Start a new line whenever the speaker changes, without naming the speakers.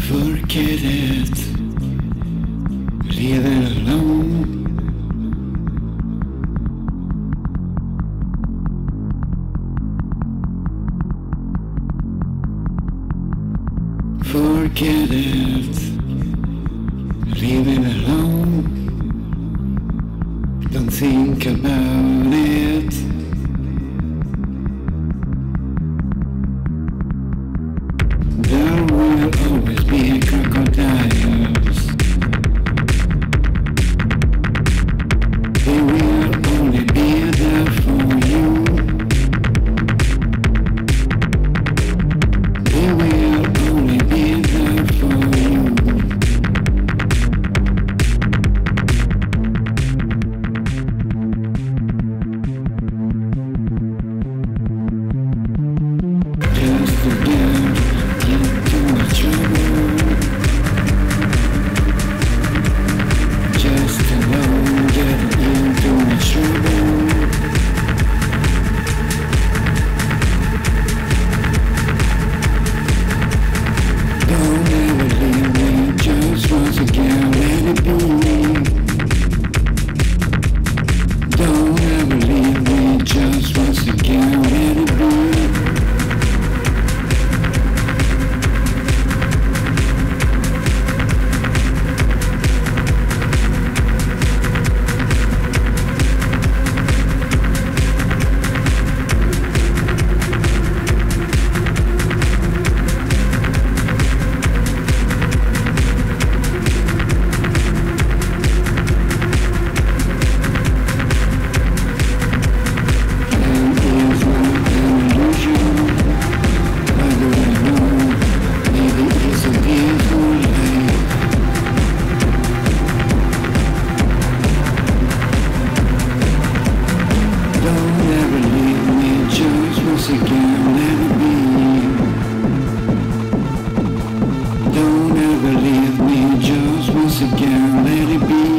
Forget it. Leave it alone. Forget it. Leave it alone. Don't think about it. There will always be crocodiles. They will only be there for you. They will only be there for you. Just forget. Just to know that you're doing trouble. Don't ever leave me, just once again let it be. Don't ever leave me, just once again let it be. Once again, let it be. Don't ever leave me, just once again, let it be.